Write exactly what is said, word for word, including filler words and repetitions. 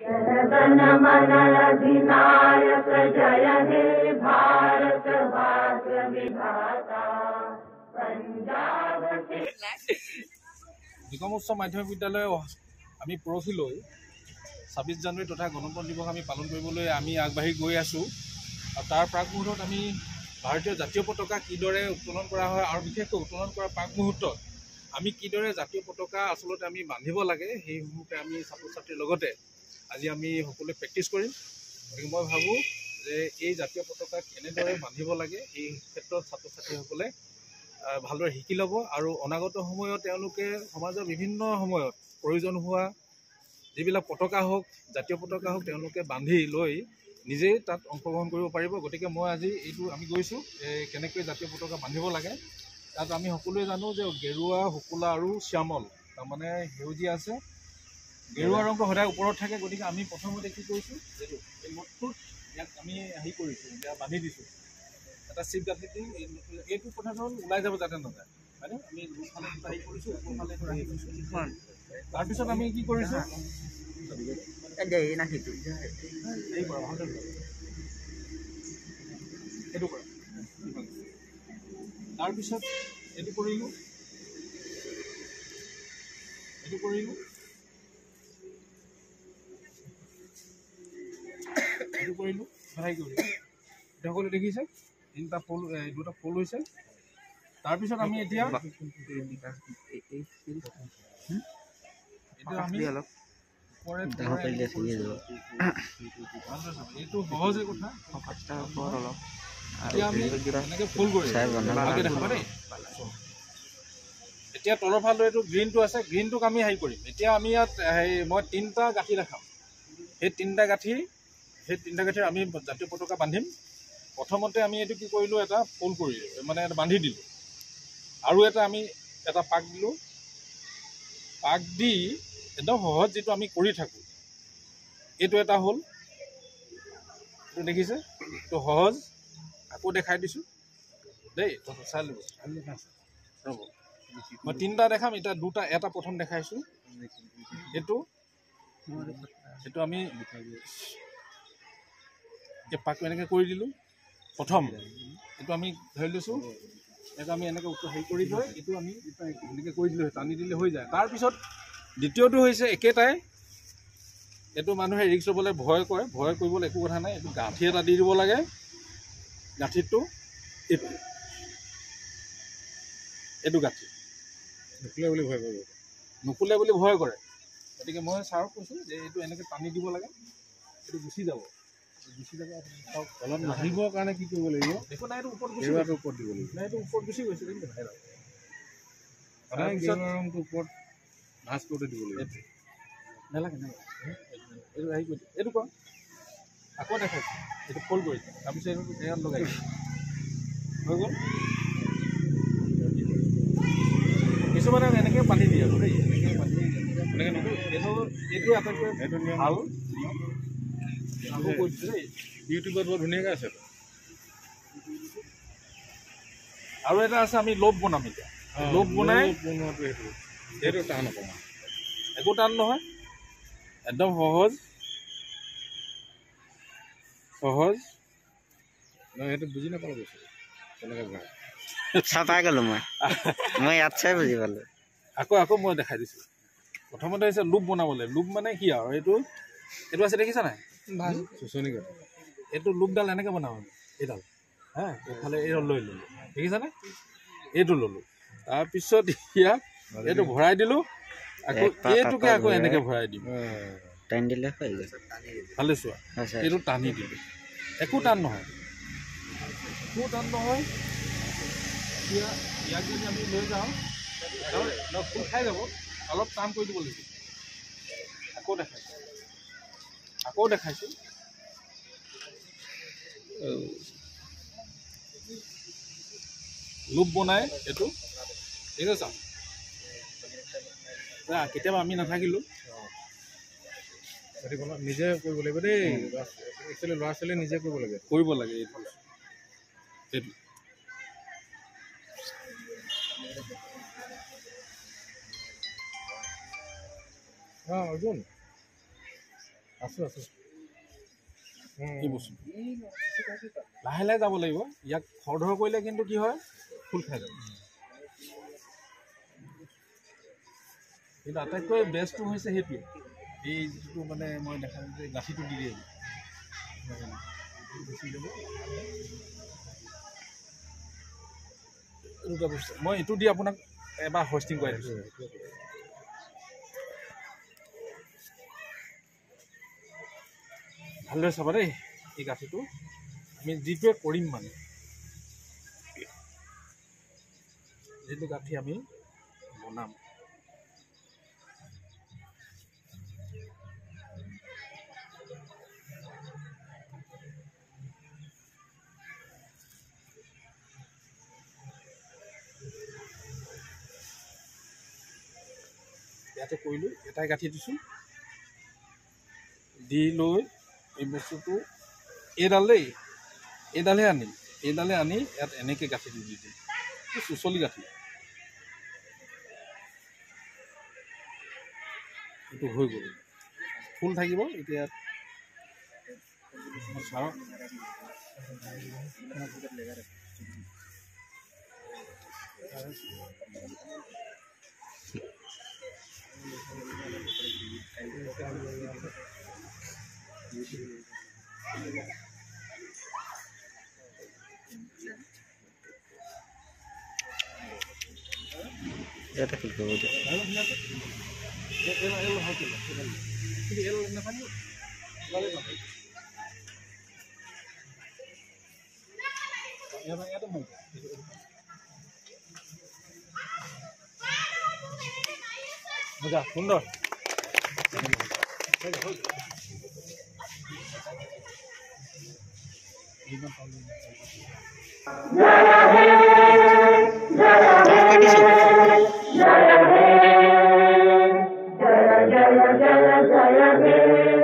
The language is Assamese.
নিগম উচ্চ মাধ্যমিক বিদ্যালয় আমি পৰহিলৈ ছাব্বিছ জানুৱাৰী তথা গণতন্ত্ৰ দিৱস আমি পালন কৰিবলৈ আমি আগবাঢ়ি গৈ আছোঁ। আৰু তাৰ প্ৰাক মুহূৰ্তত আমি ভাৰতীয় জাতীয় পতাকা কিদৰে উত্তোলন কৰা হয় আৰু বিশেষকৈ উত্তোলন কৰাৰ প্ৰাক মুহূৰ্তত আমি কিদৰে জাতীয় পতাকা আচলতে আমি বান্ধিব লাগে সেইসমূহকে আমি ছাত্ৰ ছাত্ৰীৰ লগতে আজি আমি সকলোৱে প্ৰেক্টিছ কৰিম। গতিকে মই ভাবোঁ যে এই জাতীয় পতাকা কেনেদৰে বান্ধিব লাগে এই ক্ষেত্ৰত ছাত্ৰ ছাত্ৰীসকলে ভালদৰে শিকি ল'ব আৰু অনাগত সময়ত তেওঁলোকে সমাজৰ বিভিন্ন সময়ত প্ৰয়োজন হোৱা যিবিলাক পতাকা হওক জাতীয় পতাকা হওক তেওঁলোকে বান্ধি লৈ নিজেই তাত অংশগ্ৰহণ কৰিব পাৰিব। গতিকে মই আজি এইটো আমি গৈছোঁ কেনেকৈ জাতীয় পতাকা বান্ধিব লাগে। তাত আমি সকলোৱে জানো যে গেৰুৱা শুকুলা আৰু শ্যামল তাৰমানে সেউজীয়া আছে, গেৰুৱা ৰংটো সদায় ওপৰত থাকে। গতিকে আমি প্ৰথমতে কি কৰিছোঁ এইটো এই নোটটোত ইয়াক আমি হেৰি কৰিছোঁ, এতিয়া বান্ধি দিছোঁ এটা চিপ গাঁঠি দি। এইটো কথাটো হ'ল ওলাই যাব যাতে নাযায়, হয়নে? আমি দুফালে দুটা হেৰি কৰিছোঁ, ওপৰফালে হেৰি কৰিছোঁ। তাৰপিছত আমি কি কৰিছোঁ এইটো কৰা, তাৰপিছত এইটো কৰিলোঁ, এইটো কৰিলোঁ, এইটো কৰিলোঁ, হেৰি কৰিলোঁ। এতিয়া সকলোৱে দেখিছে তিনিটা ফুল দুটা ফুল হৈছে। তাৰপিছত আমি এতিয়া এইটো সহজে কথা এতিয়া আমি এনেকৈ ফুল কৰিম। ভালকৈ দেখাবা দেই। এতিয়া তলৰ ফালে এইটো গ্ৰীণটো আছে, গ্ৰীণটোক আমি হেৰি কৰিম। এতিয়া আমি ইয়াত হেৰি মই তিনিটা গাঁঠি দেখাম। সেই তিনিটা গাঁঠি সেই তিনিটা গাঁঠিৰ আমি জাতীয় পতাকা বান্ধিম। প্ৰথমতে আমি এইটো কি কৰিলোঁ, এটা ফুল কৰি মানে এটা বান্ধি দিলোঁ আৰু এটা আমি এটা পাক দিলোঁ। পাক দি একদম সহজ যিটো আমি কৰি থাকোঁ এইটো এটা হ'ল, এইটো দেখিছে এইটো সহজ। আকৌ দেখাই দিছোঁ দেই, চাই ল'ব ৰ'ব। মই তিনিটা দেখাম, এতিয়া দুটা এটা প্ৰথম দেখাইছোঁ। এইটো এইটো আমি এই পাকটো এনেকৈ কৰি দিলোঁ প্ৰথম। এইটো আমি ধৰি লৈছোঁ, এইটো আমি এনেকৈ উত্তৰ হেৰি কৰি লৈ এইটো আমি এনেকৈ কৰি দিলোঁ, টানি দিলে হৈ যায়। তাৰপিছত দ্বিতীয়টো হৈছে একেটাই। এইটো মানুহে ৰিক্স ল'বলৈ ভয় কৰে, ভয় কৰিবলৈ একো কথা নাই। এইটো গাঁঠি এটা দি দিব লাগে। গাঁঠিটো এইটো এইটো গাঁঠি নুখুলে বুলি ভয় কৰে, নুখুলে বুলি ভয় কৰে। গতিকে মই ছাৰক কৈছোঁ যে এইটো এনেকৈ টানি দিব লাগে, এইটো গুচি যাব গুচি যাব তলত নাহিবৰ কাৰণে কি কৰিব লাগিব? একো নাই, এইটো ওপৰত গুচি গেৰুৱাটো ওপৰত দিব লাগিব। নাই, এইটো ওপৰত গুচি গৈছে কিন্তু সদায় গেৰুৱা ৰংটো ওপৰত ভাঁজ কৰোঁতে দিব লাগিব। নালাগে নালাগে, এইটো হেৰি কৰি এইটো কৰ, আকৌ দেখাইছোঁ এইটো ফল্ড কৰি তাৰপিছত এইটো এয়াত লগাই হৈ গ'ল। কিছুমানে এনেকৈ বান্ধি দিয়ে আৰু দেই, এনেকৈ বান্ধি এনেকৈ নকৰি এইটো এইটো আটাইতকৈ এইটো ভাল আকৌ কৈছোঁ দেই। ইউটিউবত বৰ ধুনীয়াকৈ আছে। আৰু এটা আছে আমি লোভ বনাম। এতিয়া লোভ বনাই বনোৱাটো এইটো এইটো টান অকণমান, একো টান নহয়, একদম সহজ সহজ। নহয় সেইটো বুজি নাপালোঁ কৈছোঁ তেনেকৈ ভৰাই চাপাই গ'লোঁ মই মই ইয়াত চাই বুজি পালোঁ। আকৌ আকৌ মই দেখাই দিছোঁ। প্ৰথমতে হৈছে লোভ বনাবলৈ। লোভ মানে কি আৰু এইটো এইটো আছে দেখিছা নাই ভাল চুচনি কথা। এইটো লোভডাল এনেকৈ বনাব এইডাল হা, এইফালে এইডাল লৈ ল'লোঁ দেখিছানে, এইটো ল'লোঁ। তাৰপিছত ইয়াত এইটো ভৰাই দিলোঁ, আকৌ এইটোকে আকৌ এনেকৈ ভৰাই দিম, টানি দিলে ভালে চোৱা। এইটো টানি দিলোঁ, একো টান নহয়, একো টান নহয়। এতিয়া ইয়াক যদি আমি লৈ যাওঁ ফুল খাই যাব, অলপ টান কৰি দিব লাগিব। আকৌ দেখাইছোঁ আকৌ দেখাইছোঁ লোভ বনাই এইটো ঠিক আছে। কেতিয়াবা আমি নাথাকিলোঁ, নিজে কৰিব লাগিব দেই। একচুৱেলি ল'ৰা ছোৱালীয়ে নিজে কৰিব লাগে কৰিব লাগে এইটো এইটো অঁ অৰ্জুন আছো আছো এই বস্তু লাহে লাহে যাব লাগিব ইয়াক খৰধৰ কৰিলে কিন্তু কি হয় ফুল খাই যাব কিন্তু আটাইতকৈ বেষ্টটো হৈছে সেইটোৱে এই যিটো মানে মই দেখা যে গাঁঠিটো দি দিয়ে দুটা বস্তু মই এইটো দি আপোনাক এবাৰ হোষ্টিং কৰাই দিছোঁ ভালদৰে চাবা দেই এই গাঁঠিটো আমি যিটোৱে কৰিম মানে যিটো গাঁঠি আমি বনাম ইয়াতে কৰিলোঁ এটাই গাঁঠি দিছোঁ দি লৈ এই বস্তুটো এইডাল দেই এইডালহে আনিম এইডালে আনি ইয়াত এনেকৈ গাঁঠিটো দি দিম এই চুচলি গাঁঠি এইটো হৈ গ'ল ফুল থাকিব এতিয়া চাওক এটা ফিল করব যে এল এল এল হতো কিন্তু এল না পানি ভালো না এটা এটা মুখ মজা সুন্দর Jaya Jaya Jaya Jaya Jaya